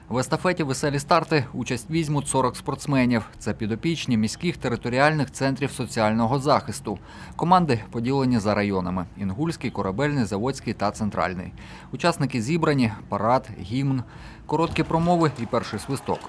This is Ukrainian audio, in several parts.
В естафеті «Веселі старти» участь візьмуть 40 спортсменів. Це підопічні міських територіальних центрів соціального захисту. Команди поділені за районами – Інгульський, Корабельний, Заводський та Центральний. Учасники зібрані – парад, гімн, короткі промови і перший свисток.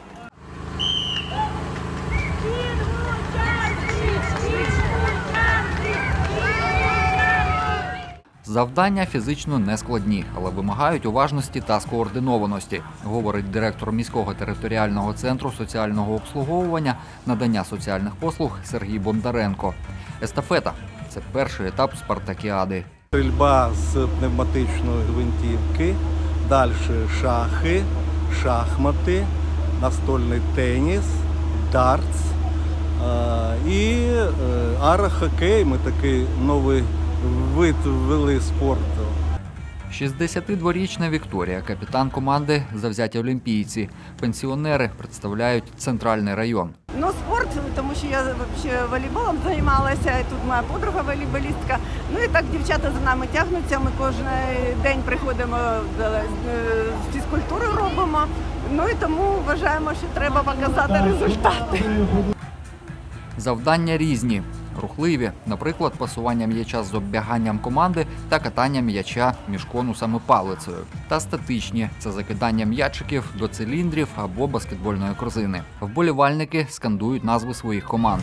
Завдання фізично нескладні, але вимагають уважності та скоординованості, говорить директор міського територіального центру соціального обслуговування, надання соціальних послуг Сергій Бондаренко. Естафета – це перший етап спартакіади. Стрільба з пневматичної гвинтівки, далі шахи, шахмати, настольний теніс, дартс і аерохокей. Ми такий новий вид ввели спорту. 62-річна Вікторія – капітан команди «Завзяті олімпійці». Пенсіонери представляють центральний район. Спорт, тому що я взагалі волейболом займалася, і тут моя подруга волейболістка. І так дівчата за нами тягнуться, ми кожен день приходимо, фізкультуру робимо. І тому вважаємо, що треба показати результати. Завдання різні. Рухливі, наприклад, пасування м'яча з оббіганням команди та катання м'яча між конусами палицею. Та статичні – це закидання м'ячиків до циліндрів або баскетбольної корзини. Вболівальники скандують назви своїх команд.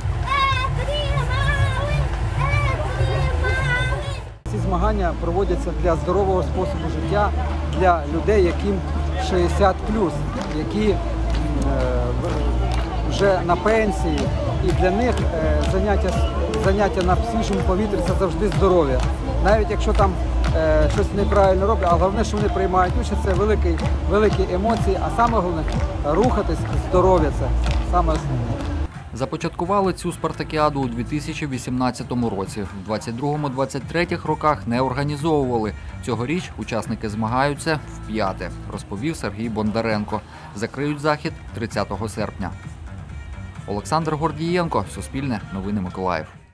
Ці змагання проводяться для здорового способу життя, для людей, яким 60+, які вже на пенсії, і для них заняття на свіжому повітрі – це завжди здоров'я. Навіть якщо там щось неправильно роблять, а головне, що вони приймають участь, це великі емоції, а саме головне – рухатись, здоров'я – це саме основне. Започаткували цю спартакіаду у 2018 році. В 22-23 роках не організовували. Цьогоріч учасники змагаються вп'яте, розповів Сергій Бондаренко. Закриють захід 30 серпня. Олександр Гордієнко, Суспільне, Новини Миколаїв.